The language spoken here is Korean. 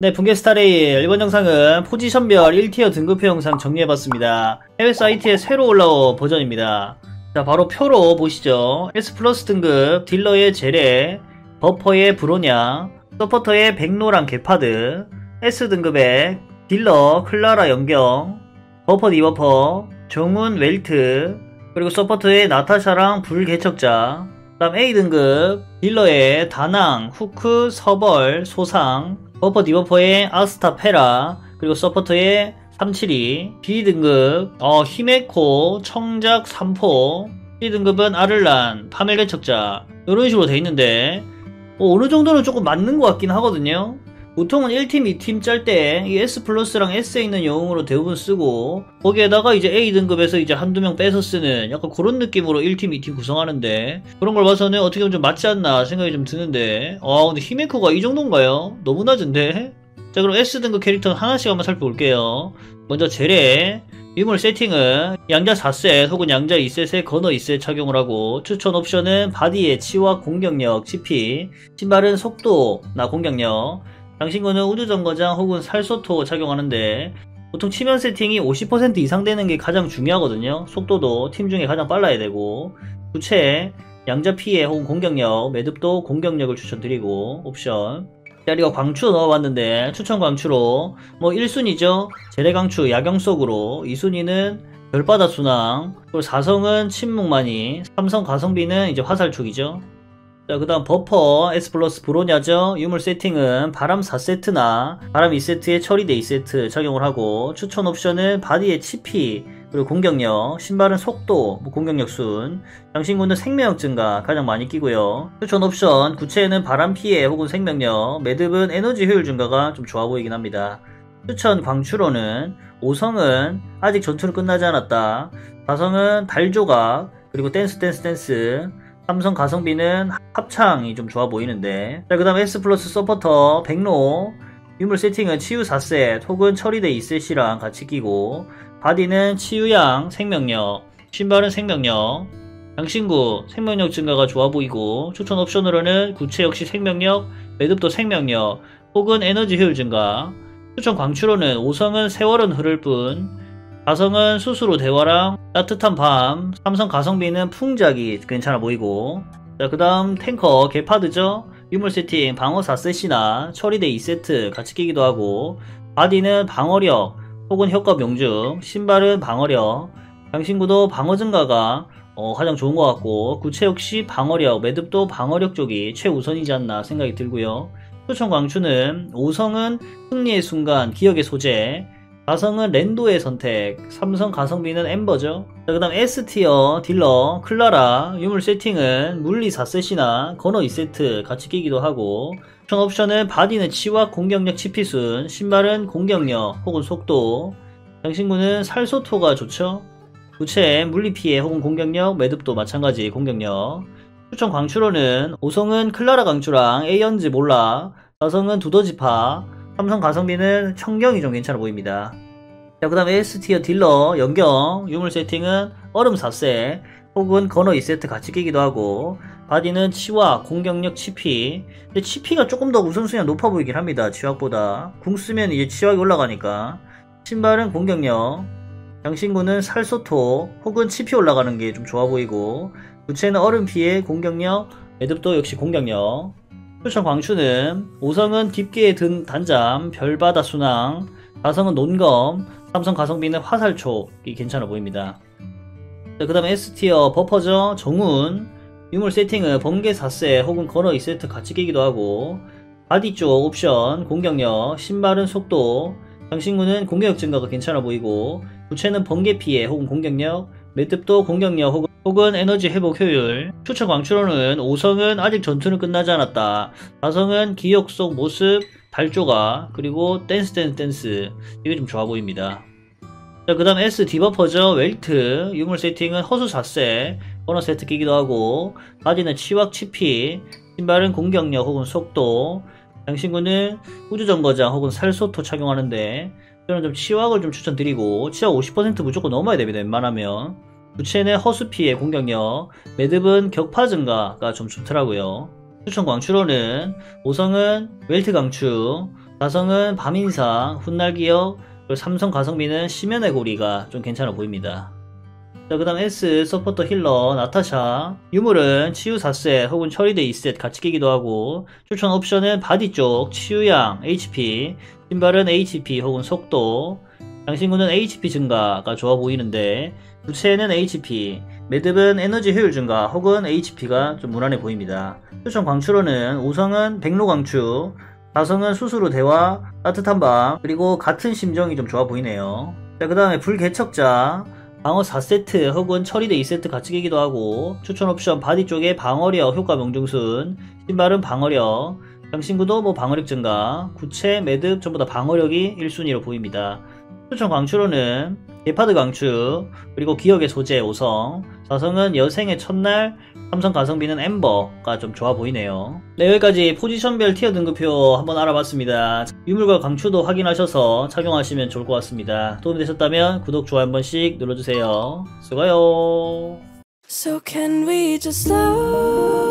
네, 붕괴스타레일 이번 영상은 포지션별 1티어 등급표 영상 정리해봤습니다. 해외 사이트에 새로 올라온 버전입니다. 자, 바로 표로 보시죠. S 플러스 등급 딜러의 제레, 버퍼의 브로냐, 서포터의 백로랑 게파드, S 등급의 딜러 클라라 연경, 버퍼 디버퍼, 정훈 웰트, 그리고 서포터의 나타샤랑 불개척자, 그 다음 A 등급 딜러의 다낭, 후크, 서벌, 소상, 버퍼 디버퍼의 아스타 페라, 그리고 서포터의 372, B등급 히메코, 청작, 삼포, C등급은 아를란, 파멸개척자, 이런 식으로 돼 있는데 어느 정도는 조금 맞는 것 같긴 하거든요. 보통은 1팀, 2팀 짤 때 이 S 플러스랑 S에 있는 영웅으로 대부분 쓰고 거기에다가 이제 A 등급에서 이제 한두 명 빼서 쓰는 약간 그런 느낌으로 1팀, 2팀 구성하는데 그런 걸 봐서는 어떻게 보면 좀 맞지 않나 생각이 좀 드는데 근데 히메코가 이 정도인가요? 너무 낮은데? 자, 그럼 S 등급 캐릭터 하나씩 한번 살펴볼게요. 먼저 제레 유물 세팅은 양자 4셋 혹은 양자 2셋에 건어 2셋 착용을 하고 추천 옵션은 바디의 치와 공격력, CP, 신발은 속도나 공격력, 장신구는 우주정거장 혹은 살소토 착용하는데 보통 치면 세팅이 50% 이상 되는 게 가장 중요하거든요. 속도도 팀 중에 가장 빨라야 되고 부채, 양자 피해 혹은 공격력, 매듭도 공격력을 추천드리고 옵션 자리가 광추 넣어봤는데 추천 광추로 1순위죠. 제레광추 야경 속으로, 2순위는 별바다 순항, 그리고 4성은 침묵만이, 3성 가성비는 이제 화살촉이죠. 자, 그 다음 버퍼 S 플러스 브로냐죠. 유물 세팅은 바람 4세트나 바람 2세트에 처리대 2세트 착용을 하고 추천 옵션은 바디의 치피, 그리고 공격력, 신발은 속도, 공격력 순, 장신구는 생명력 증가 가장 많이 끼고요. 추천 옵션 구체에는 바람 피해 혹은 생명력, 매듭은 에너지 효율 증가가 좀 좋아 보이긴 합니다. 추천 광추로는 5성은 아직 전투는 끝나지 않았다, 4성은 달조각, 그리고 댄스 3성 가성비는 합창이 좀 좋아 보이는데 자, 그 다음 S 플러스 서포터 백로 유물 세팅은 치유 4셋 혹은 처리대 2셋이랑 같이 끼고 바디는 치유양 생명력, 신발은 생명력, 장신구 생명력 증가가 좋아 보이고 추천 옵션으로는 구체 역시 생명력, 매듭도 생명력 혹은 에너지 효율 증가, 추천 광추로는 5성은 세월은 흐를 뿐, 4성은 수수로 대화랑 따뜻한 밤, 3성 가성비는 풍작이 괜찮아 보이고 자, 그 다음 탱커 게파드죠. 유물 세팅 방어 4셋이나 처리대 2세트 같이 끼기도 하고 바디는 방어력 혹은 효과 명중, 신발은 방어력, 장신구도 방어 증가가 가장 좋은 것 같고 구체 역시 방어력, 매듭도 방어력 쪽이 최우선이지 않나 생각이 들고요. 추천 광추는 5성은 승리의 순간, 기억의 소재, 4성은 랜도의 선택, 3성 가성비는 엠버죠. 자, 그 다음 S티어 딜러 클라라 유물 세팅은 물리 4셋이나 건어 2세트 같이 끼기도 하고 추천 옵션은 바디는 치와 공격력 치피순, 신발은 공격력 혹은 속도, 장신구는 살소토가 좋죠. 구체 물리 피해 혹은 공격력, 매듭도 마찬가지 공격력. 추천 광추로는 5성은 클라라 강추랑 에이언즈 몰라, 4성은 두더지파, 3성 가성비는 청경이 좀 괜찮아 보입니다. 자, 그 다음에 S티어 딜러 연경 유물 세팅은 얼음 4셋 혹은 건어 2세트 같이 끼기도 하고 바디는 치와 공격력 치피, 근데 치피가 조금 더 우선순위가 높아 보이긴 합니다. 치확보다 궁 쓰면 이제 치확이 올라가니까. 신발은 공격력, 장신구는 살소토 혹은 치피 올라가는 게 좀 좋아 보이고 부채는 얼음 피해 공격력, 매듭도 역시 공격력. 추천 광추는 5성은 깊게 든 단잠, 별바다 순항, 4성은 논검, 3성 가성비는 화살촉이 괜찮아 보입니다. 그 다음에 S티어 버퍼죠. 정훈 유물 세팅은 번개 4셋 혹은 건어 2세트 같이 끼기도 하고 바디 쪽 옵션 공격력, 신발은 속도, 장신구는 공격력 증가가 괜찮아 보이고 부채는 번개 피해 혹은 공격력, 매듭도 공격력 혹은 에너지 회복 효율. 추천 광추로는 5성은 아직 전투는 끝나지 않았다, 4성은 기억 속 모습, 달조각, 그리고 댄스 이게 좀 좋아 보입니다. 자, 그 다음 S 디버퍼죠. 웰트 유물 세팅은 허수 4셋 건어 세트 끼기도 하고 바디는 치확 치피, 신발은 공격력 혹은 속도, 장신구는 우주정거장 혹은 살소토 착용하는데 저는 좀 치확을 좀 추천드리고 치확 50% 무조건 넘어야 됩니다. 웬만하면. 부채는 허수피해 공격력, 매듭은 격파 증가가 좀 좋더라고요. 추천 광추로는 5성은 웰트 강추, 가성은 밤인상, 훗날 기억, 그리고 삼성 가성비는 심연의 고리가 좀 괜찮아 보입니다. 자, 그 다음 S 서포터 힐러 나타샤. 유물은 치유 4셋 혹은 처리대 2셋 같이 끼기도 하고, 추천 옵션은 바디 쪽 치유양 HP, 신발은 HP 혹은 속도, 장신구는 HP 증가가 좋아 보이는데 부채는 HP, 매듭은 에너지 효율 증가 혹은 HP가 좀 무난해 보입니다. 추천 광추로는 5성은 백로 광추, 4성은 수수로 대화, 따뜻한 밤, 그리고 같은 심정이 좀 좋아 보이네요. 자, 그 다음에 불개척자. 방어 4세트 혹은 처리대 2세트 같이 끼기도 하고, 추천 옵션 바디 쪽에 방어력 효과 명중순, 신발은 방어력, 장신구도 뭐 방어력 증가, 구체, 매듭 전부 다 방어력이 1순위로 보입니다. 추천 광추로는 개파드 광추, 그리고 기억의 소재 5성, 4성은 여생의 첫날, 삼성 가성비는 엠버가 좀 좋아 보이네요. 네, 여기까지 포지션별 티어 등급표 한번 알아봤습니다. 유물과 강추도 확인하셔서 착용하시면 좋을 것 같습니다. 도움이 되셨다면 구독, 좋아요 한 번씩 눌러주세요. 수고하요. So can we just slow